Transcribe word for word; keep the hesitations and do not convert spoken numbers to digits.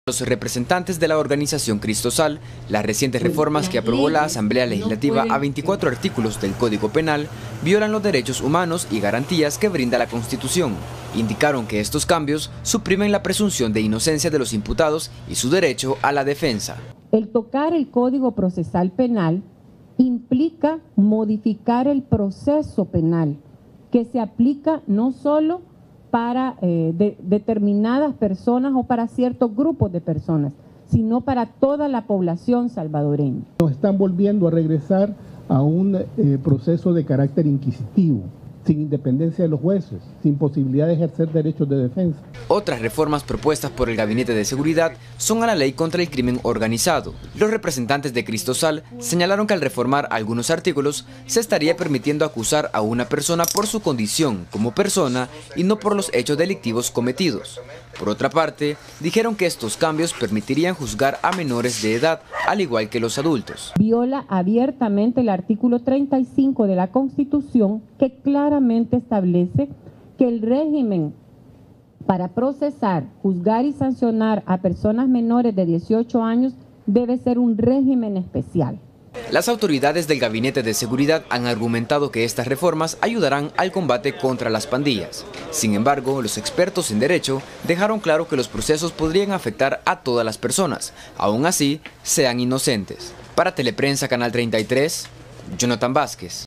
Los representantes de la organización Cristosal, las recientes reformas que aprobó la Asamblea Legislativa a veinticuatro artículos del Código Penal violan los derechos humanos y garantías que brinda la Constitución. Indicaron que estos cambios suprimen la presunción de inocencia de los imputados y su derecho a la defensa. El tocar el Código Procesal Penal implica modificar el proceso penal, que se aplica no solo para eh, de, determinadas personas o para ciertos grupos de personas, sino para toda la población salvadoreña. Nos están volviendo a regresar a un eh, proceso de carácter inquisitivo, sin independencia de los jueces, sin posibilidad de ejercer derechos de defensa. Otras reformas propuestas por el Gabinete de Seguridad son a la ley contra el crimen organizado. Los representantes de Cristosal señalaron que al reformar algunos artículos se estaría permitiendo acusar a una persona por su condición como persona y no por los hechos delictivos cometidos. Por otra parte, dijeron que estos cambios permitirían juzgar a menores de edad, al igual que los adultos. Viola abiertamente el artículo treinta y cinco de la Constitución, que claramente establece que el régimen para procesar, juzgar y sancionar a personas menores de dieciocho años debe ser un régimen especial. Las autoridades del Gabinete de Seguridad han argumentado que estas reformas ayudarán al combate contra las pandillas. Sin embargo, los expertos en derecho dejaron claro que los procesos podrían afectar a todas las personas, aún así sean inocentes. Para Teleprensa Canal treinta y tres, Jonathan Vázquez.